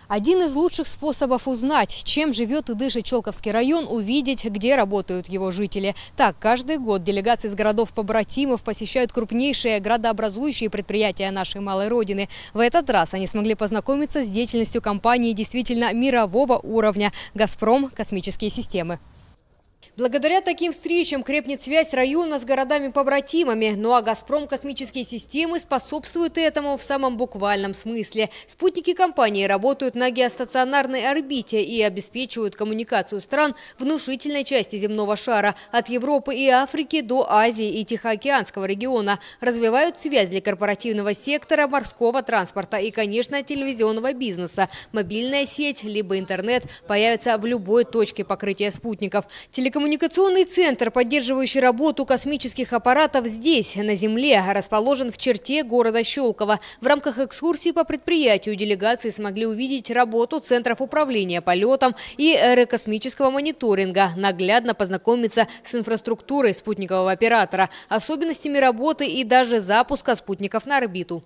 Один из лучших способов узнать, чем живет и дышит Щелковский район, увидеть, где работают его жители. Так, каждый год делегации из городов-побратимов посещают крупнейшие градообразующие предприятия нашей малой родины. В этот раз они смогли познакомиться с деятельностью компании действительно мирового уровня «Газпром. Космические системы». Благодаря таким встречам крепнет связь района с городами-побратимами. Ну а «Газпром. Космические системы» способствует этому в самом буквальном смысле. Спутники компании работают на геостационарной орбите и обеспечивают коммуникацию стран внушительной части земного шара – от Европы и Африки до Азии и Тихоокеанского региона. Развивают связь для корпоративного сектора, морского транспорта и, конечно, телевизионного бизнеса. Мобильная сеть либо интернет появятся в любой точке покрытия спутников. Телекоммуникационный центр, поддерживающий работу космических аппаратов здесь, на Земле, расположен в черте города Щелково. В рамках экскурсии по предприятию делегации смогли увидеть работу центров управления полетом и аэрокосмического мониторинга, наглядно познакомиться с инфраструктурой спутникового оператора, особенностями работы и даже запуска спутников на орбиту.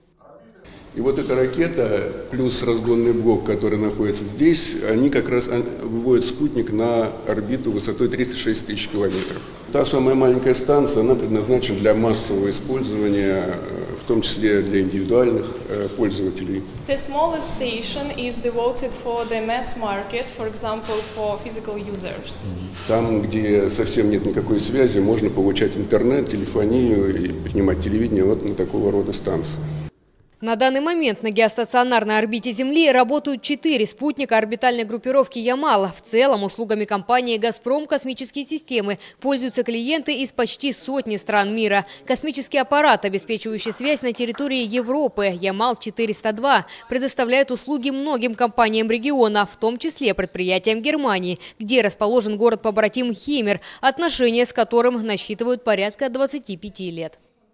И вот эта ракета плюс разгонный блок, который находится здесь, они как раз выводят спутник на орбиту высотой 36 тысяч километров. Та самая маленькая станция, она предназначена для массового использования, в том числе для индивидуальных пользователей. The smallest station is devoted for the mass market, for example, for physical users. Там, где совсем нет никакой связи, можно получать интернет, телефонию и принимать телевидение вот на такого рода станции. На данный момент на геостационарной орбите Земли работают 4 спутника орбитальной группировки «Ямал». В целом услугами компании «Газпром. Космические системы» пользуются клиенты из почти сотни стран мира. Космический аппарат, обеспечивающий связь на территории Европы, «Ямал-402», предоставляет услуги многим компаниям региона, в том числе предприятиям Германии, где расположен город-побратим Хемер, отношения с которым насчитывают порядка 25 лет.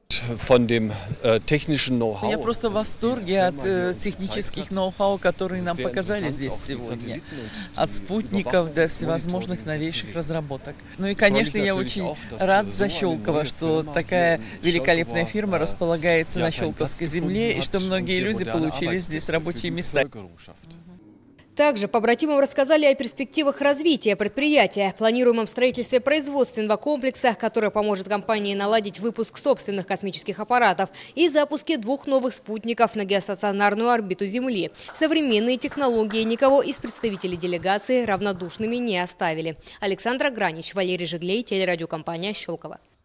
Я просто в восторге от технических ноу-хау, которые нам показали здесь сегодня. От спутников до всевозможных новейших разработок. Ну и, конечно, я очень рад за Щелково, что такая великолепная фирма располагается на Щелковской земле и что многие люди получили здесь рабочие места. Также побратимам рассказали о перспективах развития предприятия, планируемом строительстве производственного комплекса, который поможет компании наладить выпуск собственных космических аппаратов, и запуске 2 новых спутников на геостационарную орбиту Земли. Современные технологии никого из представителей делегации равнодушными не оставили. Александра Гранич, Валерий Жиглей, телерадиокомпания «Щелково».